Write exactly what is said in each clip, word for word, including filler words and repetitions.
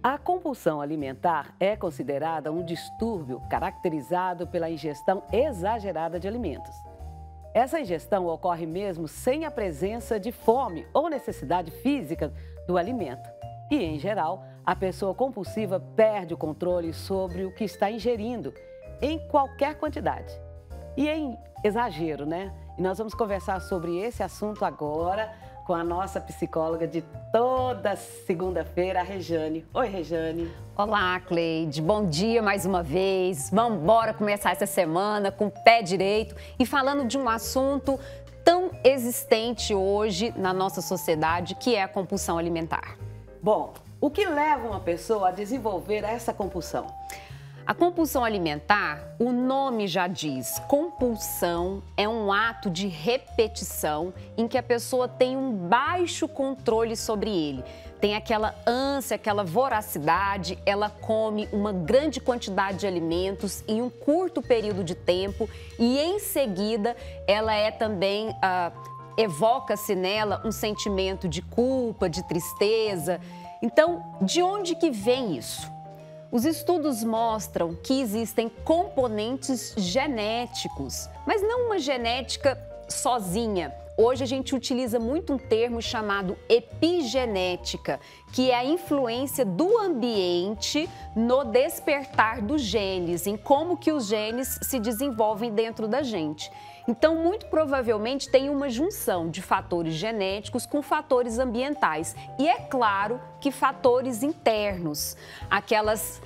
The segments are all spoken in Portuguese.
A compulsão alimentar é considerada um distúrbio caracterizado pela ingestão exagerada de alimentos. Essa ingestão ocorre mesmo sem a presença de fome ou necessidade física do alimento. E, em geral, a pessoa compulsiva perde o controle sobre o que está ingerindo, em qualquer quantidade. E em exagero, né? E nós vamos conversar sobre esse assunto agora com a nossa psicóloga de toda segunda-feira, a Rejane. Oi, Rejane. Olá, Cleide. Bom dia mais uma vez. Vamos embora começar essa semana com o pé direito e falando de um assunto tão existente hoje na nossa sociedade, que é a compulsão alimentar. Bom, o que leva uma pessoa a desenvolver essa compulsão? A compulsão alimentar, o nome já diz, compulsão é um ato de repetição em que a pessoa tem um baixo controle sobre ele. Tem aquela ânsia, aquela voracidade, ela come uma grande quantidade de alimentos em um curto período de tempo e em seguida ela é também, ah, evoca-se nela um sentimento de culpa, de tristeza. Então, de onde que vem isso? Os estudos mostram que existem componentes genéticos, mas não uma genética sozinha. Hoje a gente utiliza muito um termo chamado epigenética, que é a influência do ambiente no despertar dos genes, em como que os genes se desenvolvem dentro da gente. Então, muito provavelmente tem uma junção de fatores genéticos com fatores ambientais. E é claro que fatores internos, aquelas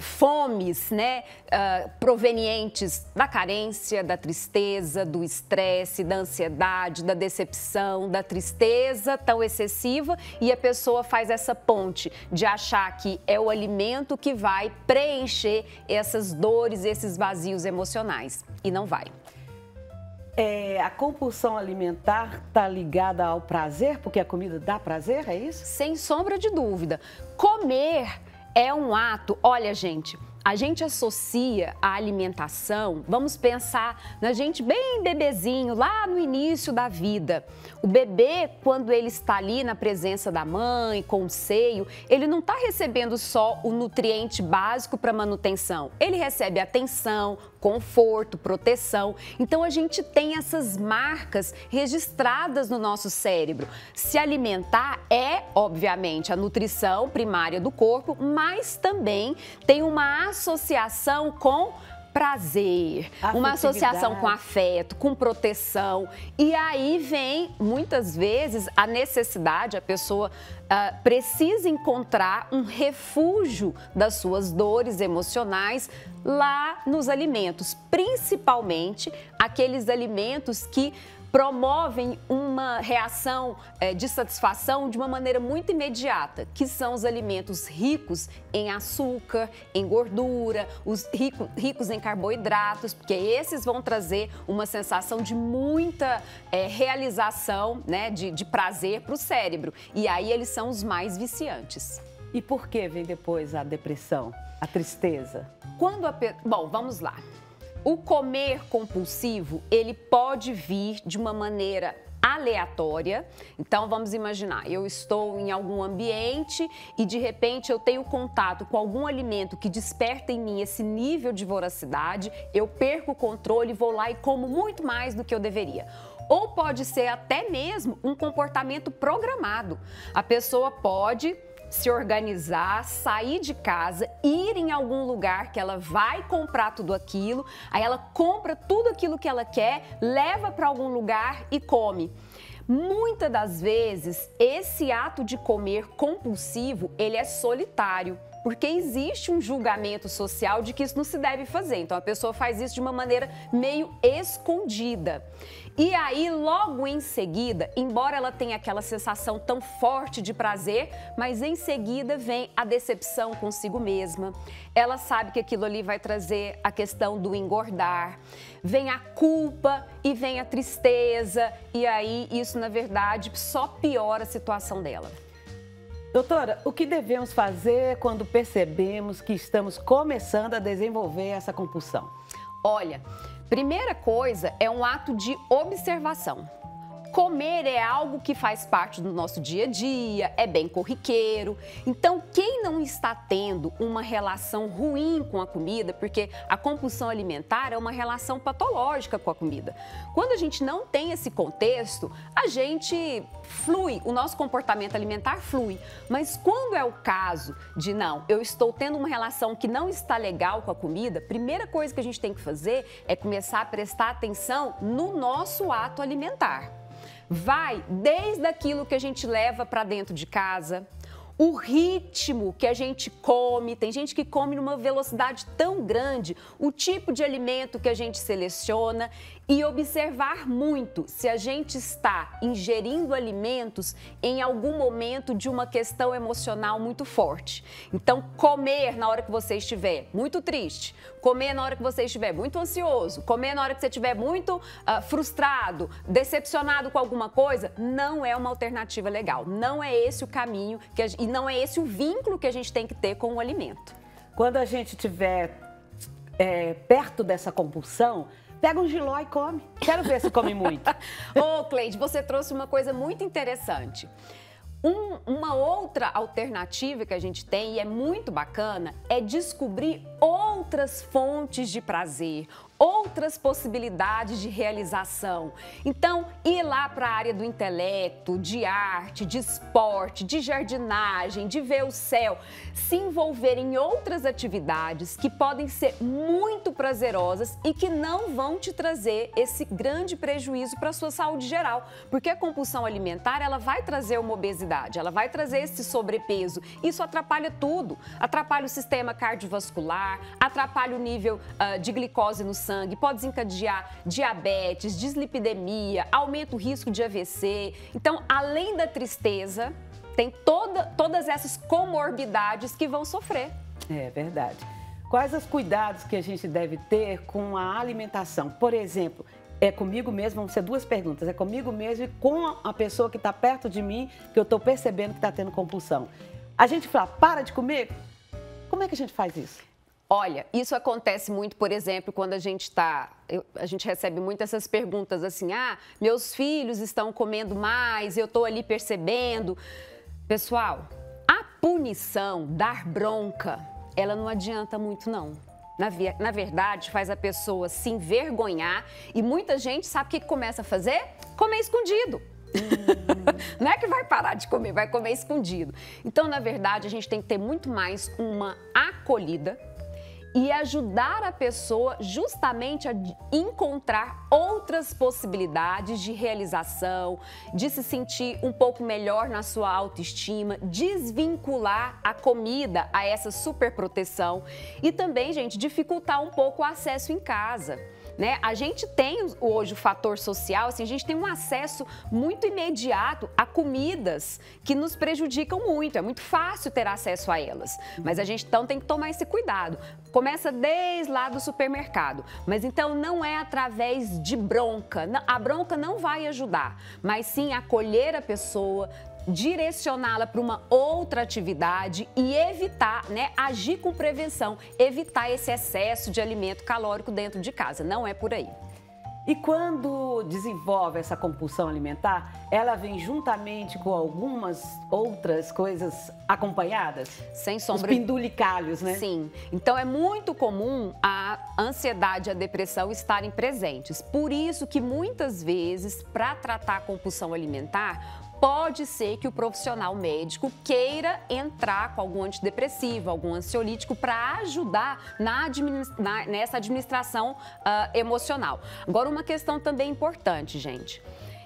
fomes, né, uh, provenientes da carência, da tristeza, do estresse, da ansiedade, da decepção, da tristeza tão excessiva, e a pessoa faz essa ponte de achar que é o alimento que vai preencher essas dores, esses vazios emocionais. E não vai. É, a compulsão alimentar está ligada ao prazer, porque a comida dá prazer, é isso? Sem sombra de dúvida. Comer é um ato, olha gente, a gente associa a alimentação, vamos pensar na gente bem bebezinho, lá no início da vida. O bebê, quando ele está ali na presença da mãe, com o seio, ele não está recebendo só o nutriente básico para manutenção. Ele recebe atenção, conforto, proteção. Então, a gente tem essas marcas registradas no nosso cérebro. Se alimentar é, obviamente, a nutrição primária do corpo, mas também tem uma associação com prazer, uma associação com afeto, com proteção. E aí vem, muitas vezes, a necessidade, a pessoa uh, precisa encontrar um refúgio das suas dores emocionais lá nos alimentos, principalmente aqueles alimentos que promovem uma reação é, de satisfação de uma maneira muito imediata, que são os alimentos ricos em açúcar, em gordura, os rico, ricos em carboidratos, porque esses vão trazer uma sensação de muita é, realização, né, de, de prazer para o cérebro. E aí eles são os mais viciantes. E por que vem depois a depressão, a tristeza? Quando a... Bom, vamos lá. O comer compulsivo, ele pode vir de uma maneira aleatória. Então, vamos imaginar, eu estou em algum ambiente e, de repente, eu tenho contato com algum alimento que desperta em mim esse nível de voracidade, eu perco o controle, vou lá e como muito mais do que eu deveria. Ou pode ser até mesmo um comportamento programado. A pessoa pode se organizar, sair de casa, ir em algum lugar que ela vai comprar tudo aquilo, aí ela compra tudo aquilo que ela quer, leva para algum lugar e come. Muitas das vezes, esse ato de comer compulsivo, ele é solitário, porque existe um julgamento social de que isso não se deve fazer. Então, a pessoa faz isso de uma maneira meio escondida. E aí, logo em seguida, embora ela tenha aquela sensação tão forte de prazer, mas em seguida vem a decepção consigo mesma. Ela sabe que aquilo ali vai trazer a questão do engordar, vem a culpa e vem a tristeza, e aí isso, na verdade, só piora a situação dela. Doutora, o que devemos fazer quando percebemos que estamos começando a desenvolver essa compulsão? Olha, primeira coisa é um ato de observação. Comer é algo que faz parte do nosso dia a dia, é bem corriqueiro. Então, quem não está tendo uma relação ruim com a comida, porque a compulsão alimentar é uma relação patológica com a comida. Quando a gente não tem esse contexto, a gente flui, o nosso comportamento alimentar flui. Mas quando é o caso de, não, eu estou tendo uma relação que não está legal com a comida, a primeira coisa que a gente tem que fazer é começar a prestar atenção no nosso ato alimentar. Vai desde aquilo que a gente leva para dentro de casa, o ritmo que a gente come, tem gente que come numa velocidade tão grande, o tipo de alimento que a gente seleciona e observar muito se a gente está ingerindo alimentos em algum momento de uma questão emocional muito forte. Então, comer na hora que você estiver muito triste, comer na hora que você estiver muito ansioso, comer na hora que você estiver muito uh, frustrado, decepcionado com alguma coisa, não é uma alternativa legal. Não é esse o caminho que a, e não é esse o vínculo que a gente tem que ter com o alimento. Quando a gente estiver é, perto dessa compulsão, pega um jiló e come. Quero ver se come muito. Ô, Cleide, você trouxe uma coisa muito interessante. Um, uma outra alternativa que a gente tem, e é muito bacana, é descobrir outras fontes de prazer, outras possibilidades de realização. Então, ir lá para a área do intelecto, de arte, de esporte, de jardinagem, de ver o céu, se envolver em outras atividades que podem ser muito prazerosas e que não vão te trazer esse grande prejuízo para a sua saúde geral. Porque a compulsão alimentar, ela vai trazer uma obesidade, ela vai trazer esse sobrepeso. Isso atrapalha tudo. Atrapalha o sistema cardiovascular, atrapalha o nível uh, de glicose no sangue, sangue, pode desencadear diabetes, dislipidemia, aumenta o risco de A V C. Então, além da tristeza, tem toda, todas essas comorbidades que vão sofrer. É verdade. Quais os cuidados que a gente deve ter com a alimentação? Por exemplo, é comigo mesmo, vão ser duas perguntas, é comigo mesmo e com a pessoa que está perto de mim, que eu estou percebendo que está tendo compulsão. A gente fala, para de comer? Como é que a gente faz isso? Olha, isso acontece muito, por exemplo, quando a gente está, a gente recebe muito essas perguntas assim, ah, meus filhos estão comendo mais, eu estou ali percebendo. Pessoal, a punição, dar bronca, ela não adianta muito não. Na, na verdade, faz a pessoa se envergonhar e muita gente sabe o que começa a fazer? Comer escondido. Não é que vai parar de comer, vai comer escondido. Então, na verdade, a gente tem que ter muito mais uma acolhida e ajudar a pessoa justamente a encontrar outras possibilidades de realização, de se sentir um pouco melhor na sua autoestima, desvincular a comida a essa superproteção e também, gente, dificultar um pouco o acesso em casa. Né? A gente tem hoje o fator social, assim, a gente tem um acesso muito imediato a comidas que nos prejudicam muito, é muito fácil ter acesso a elas, mas a gente então tem que tomar esse cuidado. Começa desde lá do supermercado, mas então não é através de bronca, a bronca não vai ajudar, mas sim acolher a pessoa, direcioná-la para uma outra atividade e evitar, né, agir com prevenção, evitar esse excesso de alimento calórico dentro de casa, não é por aí. E quando desenvolve essa compulsão alimentar, ela vem juntamente com algumas outras coisas acompanhadas? Sem sombra. Os pendulicalhos, né? Sim. Então é muito comum a ansiedade e a depressão estarem presentes. Por isso que muitas vezes, para tratar a compulsão alimentar, pode ser que o profissional médico queira entrar com algum antidepressivo, algum ansiolítico para ajudar na administ na, nessa administração uh, emocional. Agora, uma questão também importante, gente.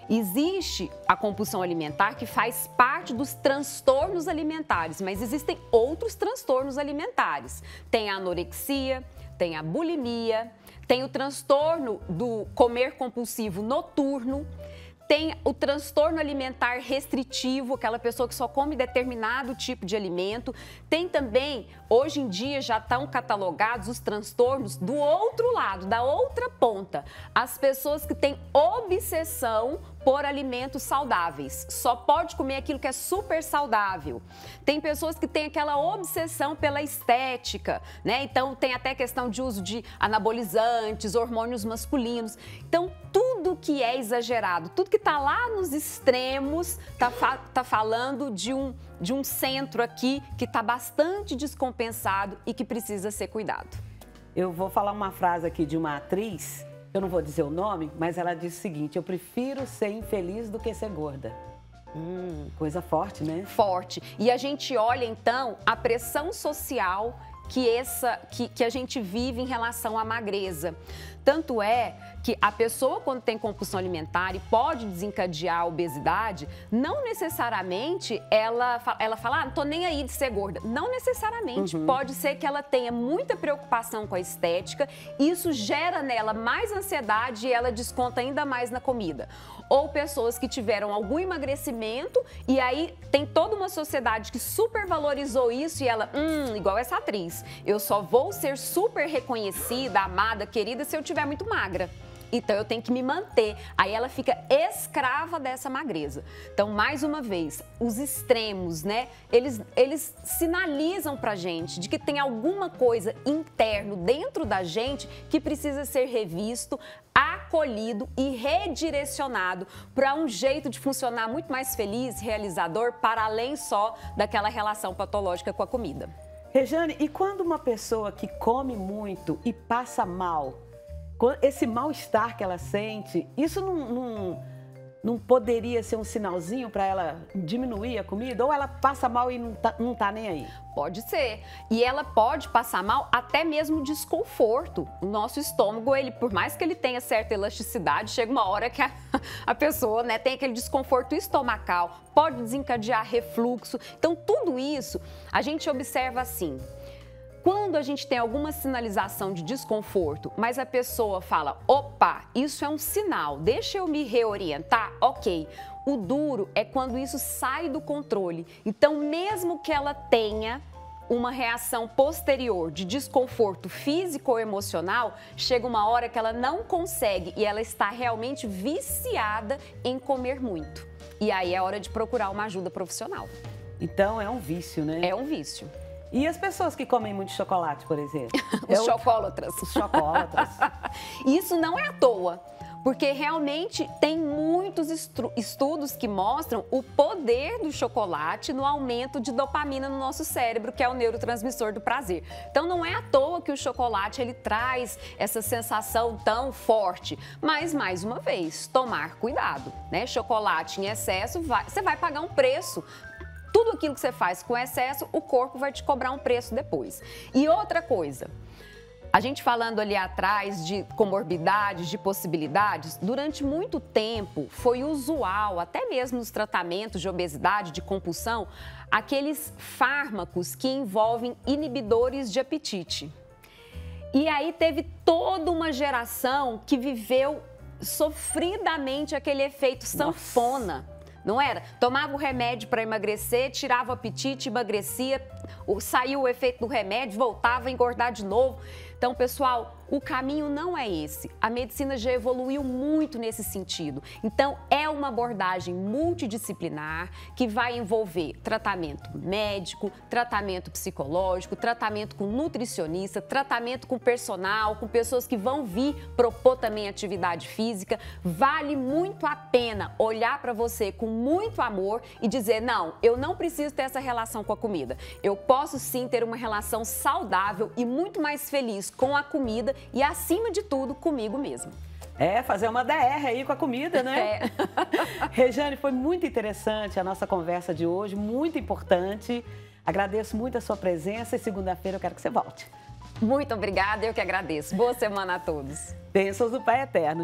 Existe a compulsão alimentar que faz parte dos transtornos alimentares, mas existem outros transtornos alimentares. Tem a anorexia, tem a bulimia, tem o transtorno do comer compulsivo noturno, tem o transtorno alimentar restritivo, aquela pessoa que só come determinado tipo de alimento. Tem também, hoje em dia, já estão catalogados os transtornos do outro lado, da outra ponta. As pessoas que têm obsessão por alimentos saudáveis. Só pode comer aquilo que é super saudável. Tem pessoas que têm aquela obsessão pela estética, né? Então, tem até questão de uso de anabolizantes, hormônios masculinos. Então, tudo tudo que é exagerado, tudo que está lá nos extremos, está fa tá falando de um, de um centro aqui que está bastante descompensado e que precisa ser cuidado. Eu vou falar uma frase aqui de uma atriz, eu não vou dizer o nome, mas ela disse o seguinte: eu prefiro ser infeliz do que ser gorda. Hum, coisa forte, né? Forte. E a gente olha, então, a pressão social que, essa, que, que a gente vive em relação à magreza. Tanto é que a pessoa, quando tem compulsão alimentar e pode desencadear a obesidade, não necessariamente ela, ela fala, ah, não tô nem aí de ser gorda. Não necessariamente. Uhum. Pode ser que ela tenha muita preocupação com a estética, isso gera nela mais ansiedade e ela desconta ainda mais na comida. Ou pessoas que tiveram algum emagrecimento e aí tem toda uma sociedade que supervalorizou isso e ela, hum, igual essa atriz, eu só vou ser super reconhecida, amada, querida se eu tiver muito magra. Então, eu tenho que me manter. Aí ela fica escrava dessa magreza. Então, mais uma vez, os extremos, né? Eles, eles sinalizam pra gente de que tem alguma coisa interno dentro da gente que precisa ser revisto, acolhido e redirecionado para um jeito de funcionar muito mais feliz, realizador, para além só daquela relação patológica com a comida. Rejane, e quando uma pessoa que come muito e passa mal, esse mal-estar que ela sente, isso não, não, não poderia ser um sinalzinho para ela diminuir a comida? Ou ela passa mal e não tá, não tá nem aí? Pode ser. E ela pode passar mal até mesmo desconforto. O nosso estômago, ele, por mais que ele tenha certa elasticidade, chega uma hora que a, a pessoa, né, tem aquele desconforto estomacal, pode desencadear refluxo. Então, tudo isso a gente observa assim. Quando a gente tem alguma sinalização de desconforto, mas a pessoa fala, opa, isso é um sinal, deixa eu me reorientar, ok. O duro é quando isso sai do controle. Então, mesmo que ela tenha uma reação posterior de desconforto físico ou emocional, chega uma hora que ela não consegue e ela está realmente viciada em comer muito. E aí é hora de procurar uma ajuda profissional. Então, é um vício, né? É um vício. E as pessoas que comem muito chocolate, por exemplo? Os é o... chocólatras. Os chocólatras. Isso não é à toa, porque realmente tem muitos estudos que mostram o poder do chocolate no aumento de dopamina no nosso cérebro, que é o neurotransmissor do prazer. Então não é à toa que o chocolate ele traz essa sensação tão forte. Mas, mais uma vez, tomar cuidado, né? Chocolate em excesso, vai... você vai pagar um preço. Tudo aquilo que você faz com excesso, o corpo vai te cobrar um preço depois. E outra coisa, a gente falando ali atrás de comorbidades, de possibilidades, durante muito tempo foi usual, até mesmo nos tratamentos de obesidade, de compulsão, aqueles fármacos que envolvem inibidores de apetite. E aí teve toda uma geração que viveu sofridamente aquele efeito sanfona. Nossa. Não era? Tomava o remédio para emagrecer, tirava o apetite, emagrecia, saiu o efeito do remédio, voltava a engordar de novo. Então, pessoal, o caminho não é esse. A medicina já evoluiu muito nesse sentido. Então, é uma abordagem multidisciplinar que vai envolver tratamento médico, tratamento psicológico, tratamento com nutricionista, tratamento com personal, com pessoas que vão vir propor também atividade física. Vale muito a pena olhar para você com muito amor e dizer, não, eu não preciso ter essa relação com a comida. Eu posso sim ter uma relação saudável e muito mais feliz com a comida e, acima de tudo, comigo mesmo. É, fazer uma D R aí com a comida, né? É. Rejane, foi muito interessante a nossa conversa de hoje, muito importante. Agradeço muito a sua presença e segunda-feira eu quero que você volte. Muito obrigada, eu que agradeço. Boa semana a todos. Bênçãos do Pai Eterno.